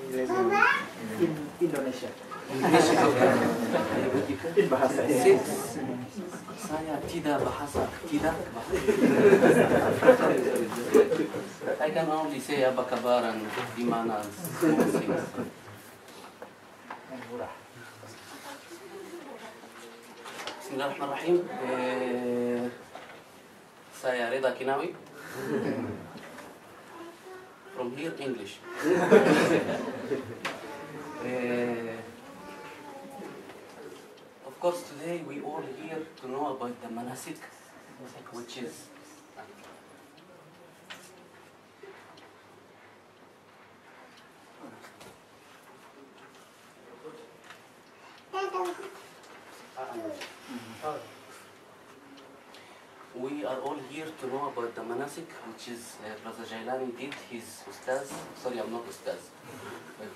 Indonesia. Bahasa saya tidak bahasa. I can only say apa kabar and di mana semua things. Bismillahirrahmanirrahim. Saya Reda Kinawi. From here, English. Of course, today we all here to know about the manasik, which is we are all here to know about the manasik, which is Brother Jailani did his ustaz. Sorry, I'm not ustaz, but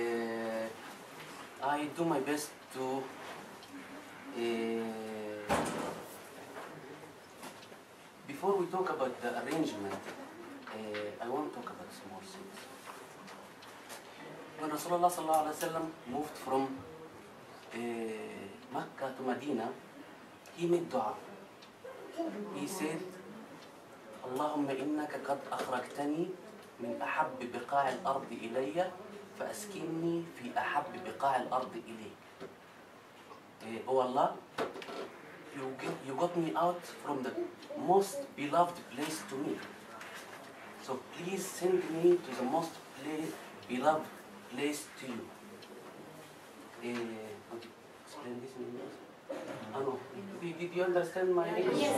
I do my best to before we talk about the arrangement, I want to talk about some more things. When Rasulullah sallallahu alaihi wasallam moved from Mecca to Medina, he made dua. He said, اللهم إنك قد أخرجتني من أحب بقاع الأرض إلي فأسكنني في أحب بقاع الأرض إليك. Oh Allah, you got me out from the most beloved place to me. So please send me to the most beloved place to you. Explain this in English? No. Did you understand my English? Yes.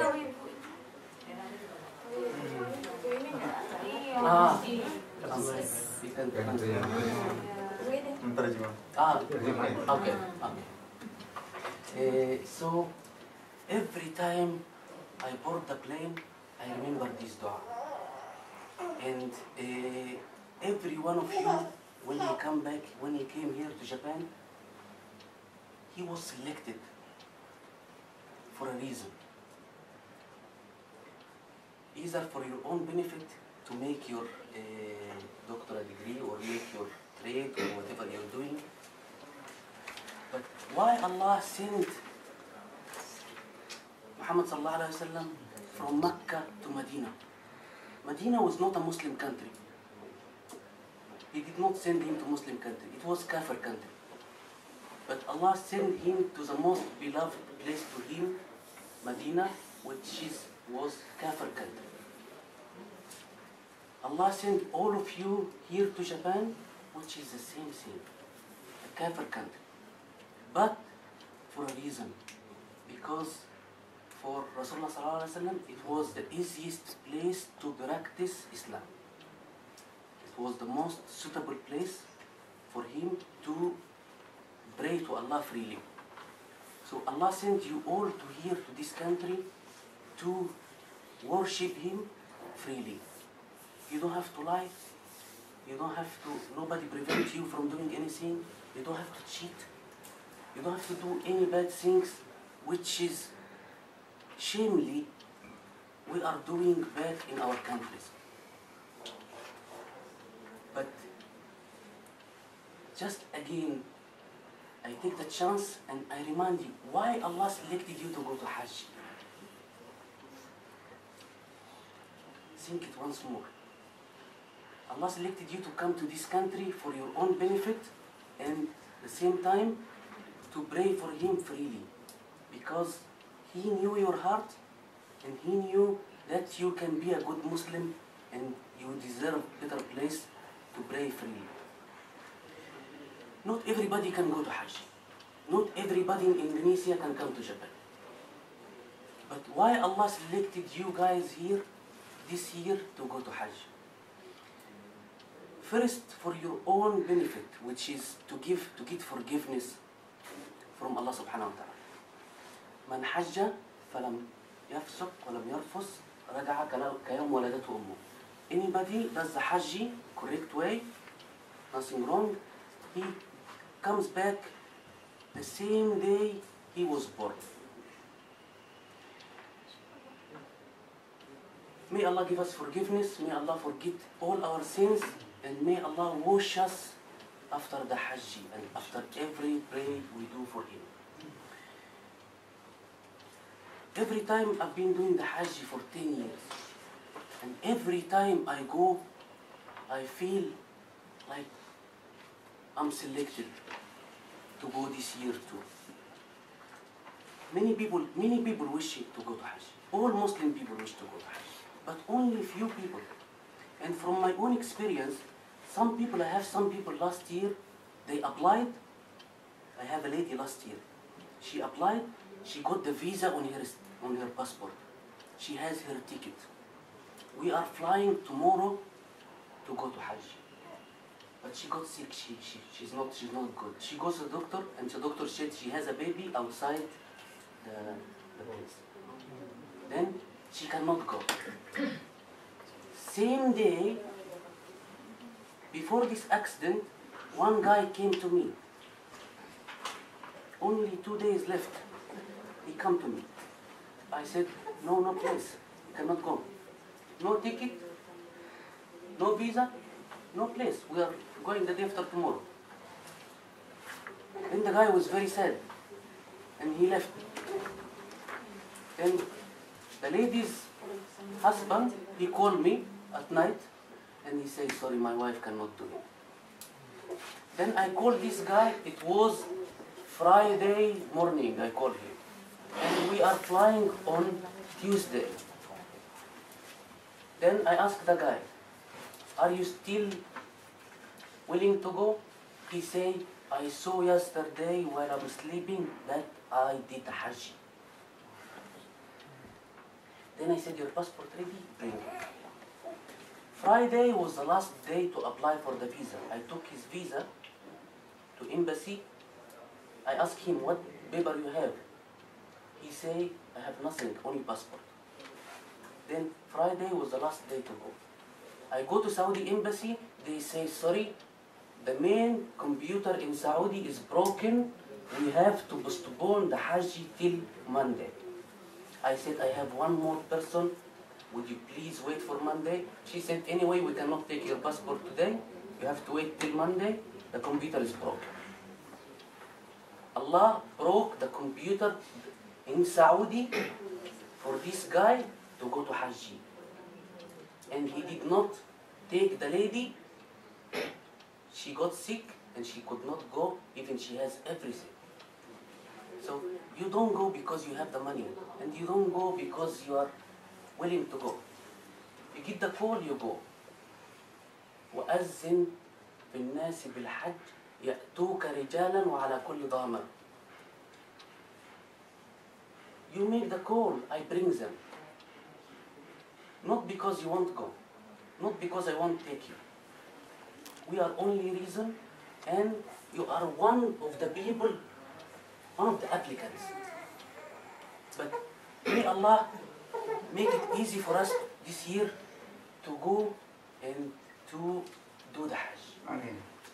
You can translate. Okay. So every time I board the plane, I remember this dua. And every one of you, when he came here to Japan, he was selected for a reason. Either for your own benefit, to make your doctoral degree or make your trade or whatever you're doing. But why Allah sent Muhammad sallallahu alaihi wasallam from Mecca to Medina? Medina was not a Muslim country. He did not send him to Muslim country. It was Kafir country. But Allah sent him to the most beloved place to him, Medina, which was Kafir country. Allah sent all of you here to Japan, which is the same thing, a Kafir country. But for a reason, because for Rasulullah sallallahu alaihi wasallam, it was the easiest place to practice Islam. It was the most suitable place for him to pray to Allah freely. So Allah sent you all to here to this country to worship Him freely. You don't have to lie. You don't have to, nobody prevents you from doing anything. You don't have to cheat. You don't have to do any bad things, which is shamefully we are doing bad in our countries. But just again, I take the chance and I remind you why Allah selected you to go to Hajj. Think it once more. Allah selected you to come to this country for your own benefit and at the same time to pray for Him freely, because He knew your heart and He knew that you can be a good Muslim and you deserve a better place to pray freely. Not everybody can go to Hajj. Not everybody in Indonesia can come to Japan. But why Allah selected you guys here this year to go to Hajj? First, for your own benefit, which is to get forgiveness from Allah subhanahu wa ta'ala. من حج فلم يفسق ولم يرفث رجع كيوم ولدته أمه. Anybody does the Hajj correct way, nothing wrong, he comes back the same day he was born. May Allah give us forgiveness, may Allah forget all our sins, and may Allah wash us after the Hajj and after every prayer we do for him. Every time I've been doing the Hajj for 10 years, and every time I go, I feel like I'm selected to go this year too. Many people wish to go to Hajj. All Muslim people wish to go to Hajj, but only few people. And from my own experience, I have some people last year, they applied. I have a lady last year. She applied, she got the visa on her passport. She has her ticket. We are flying tomorrow to go to Hajj. But she got sick, she's not good. She goes to the doctor, and the doctor said she has a baby outside the place. Then she cannot go. Same day, before this accident, one guy came to me. Only 2 days left. He come to me. I said, no place. You cannot go. No ticket, no visa, no place. We are going the day after tomorrow. Then the guy was very sad. And he left. Then the lady's husband, he called me at night and he said, sorry, my wife cannot do it. Then I called this guy. It was Friday morning, I called him. And we are flying on Tuesday. Then I asked the guy, are you still willing to go? He said, I saw yesterday while I was sleeping that I did the Hajj. Then I said, your passport ready? Bring it. Friday was the last day to apply for the visa. I took his visa to embassy. I asked him, what paper you have? He said, I have nothing, only passport. Then Friday was the last day to go. I go to Saudi embassy, they say, sorry, the main computer in Saudi is broken. We have to postpone the Hajj till Monday. I said, I have one more person. Would you please wait for Monday? She said, anyway, we cannot take your passport today. You have to wait till Monday. The computer is broken. Allah broke the computer in Saudi for this guy to go to Hajj. And he did not take the lady. She got sick and she could not go, even she has everything. So you don't go because you have the money, and you don't go because you are willing to go. You get the call, you go. وأذن في الناس بالحج يأتوك رجالا وعلى كل ضامر. You make the call, I bring them. Not because you won't go, not because I won't take you. We are only reason, and you are one of the people, one of the applicants. But may Allah make it easy for us this year to go and to do the Hajj. Amen.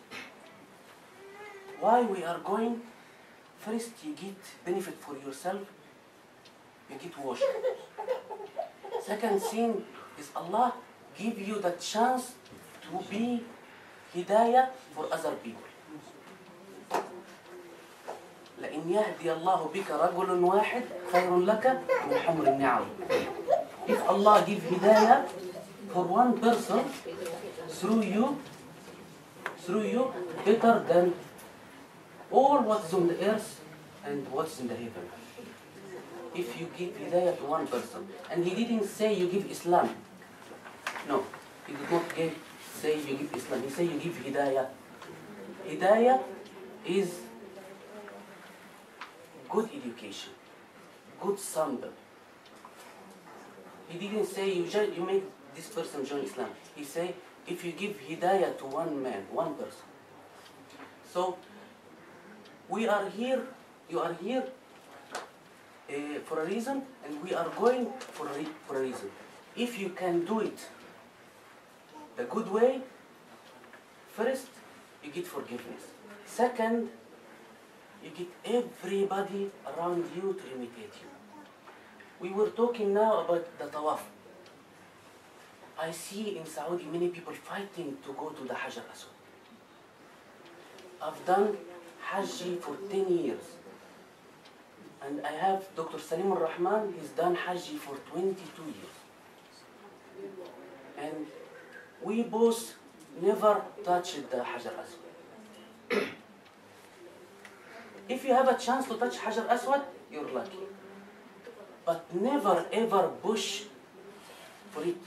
Why we are going? First, you get benefit for yourself. You get washed. Second thing is Allah give you the chance to be hidayah for other people. لأن يهدي الله بك رجل واحد خير لك من حمر النعم. If Allah give hidayah for one person through you, better than all what's on the earth and what's in the heaven. If you give hidayah to one person, and he didn't say you give Islam. No, he did not say you give Islam. He said you give hidayah. Hidayah is good education, good sample. He didn't say you make this person join Islam. He said if you give hidayah to one man, one person. So we are here, you are here for a reason, and we are going for a reason. If you can do it the good way, first you get forgiveness. Second, you get everybody around you to imitate you. We were talking now about the tawaf. I see in Saudi many people fighting to go to the Hajar Aswad. I've done Hajj for 10 years. And I have Dr. Salim al-Rahman, he's done Hajj for 22 years. And we both never touched the Hajar Aswad. If you have a chance to touch Hajar Aswad, you're lucky. But never ever push for it.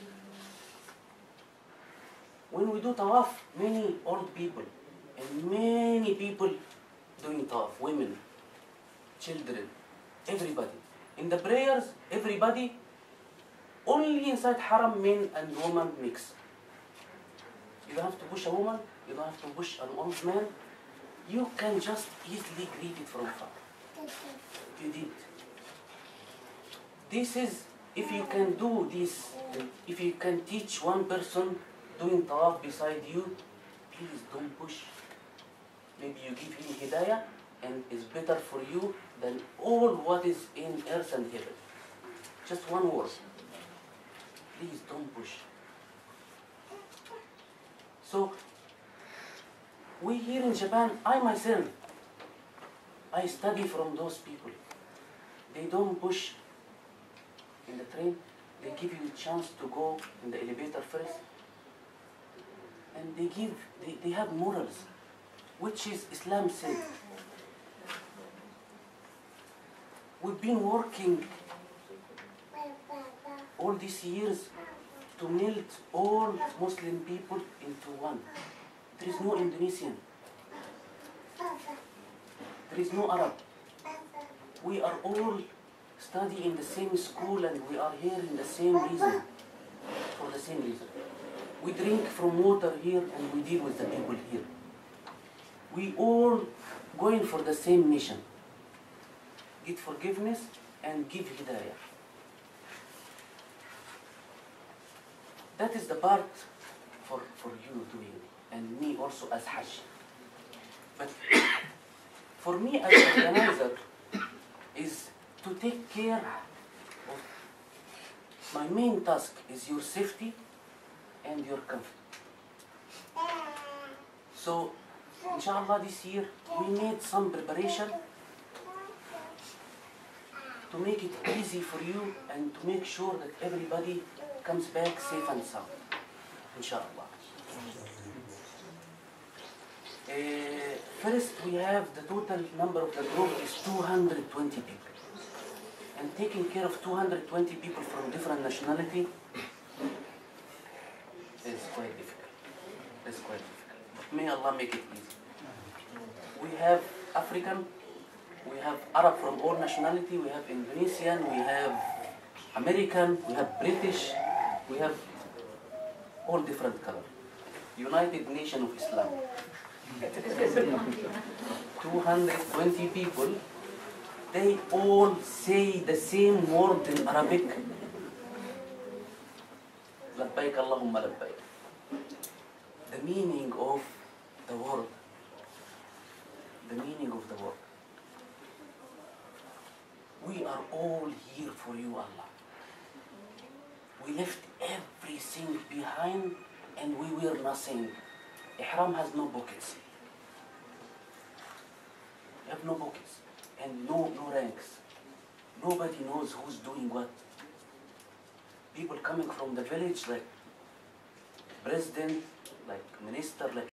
When we do tawaf, many old people and many people doing tawaf, women, children, everybody. In the prayers, everybody, only inside haram, men and women mix. You don't have to push a woman, you don't have to push an old man. You can just easily greet it from far. You did. This is, if you can do this, if you can teach one person doing tawaf beside you, please don't push. Maybe you give him hidayah and it's better for you than all what is in earth and heaven. Just one word. Please don't push. So, we here in Japan, I myself, I study from those people. They don't push in the train. They give you a chance to go in the elevator first. And they have morals, which is Islam said. We've been working all these years to melt all Muslim people into one. There is no Indonesian. There is no Arab. We are all studying in the same school and we are here in the same reason. For the same reason. We drink from water here and we deal with the people here. We all going for the same mission. Get forgiveness and give hidayah. That is the part for you doing, and me also as Hajj. But for me as an organizer is to take care of, my main task is your safety and your comfort. So, inshallah this year we made some preparation to make it easy for you and to make sure that everybody comes back safe and sound, inshallah. First, we have the total number of the group is 220 people. And taking care of 220 people from different nationality is quite difficult. It's quite difficult. But may Allah make it easy. We have African, we have Arab from all nationality, we have Indonesian, we have American, we have British, we have all different colors. United Nation of Islam. 220 people, they all say the same word in Arabic. Labbaik Allahumma labbaik. The meaning of the word. The meaning of the word. We are all here for you, Allah. We left everything behind and we wear nothing. Ihram has no pockets. You have no pockets and no ranks. Nobody knows who's doing what. People coming from the village like president, like minister, like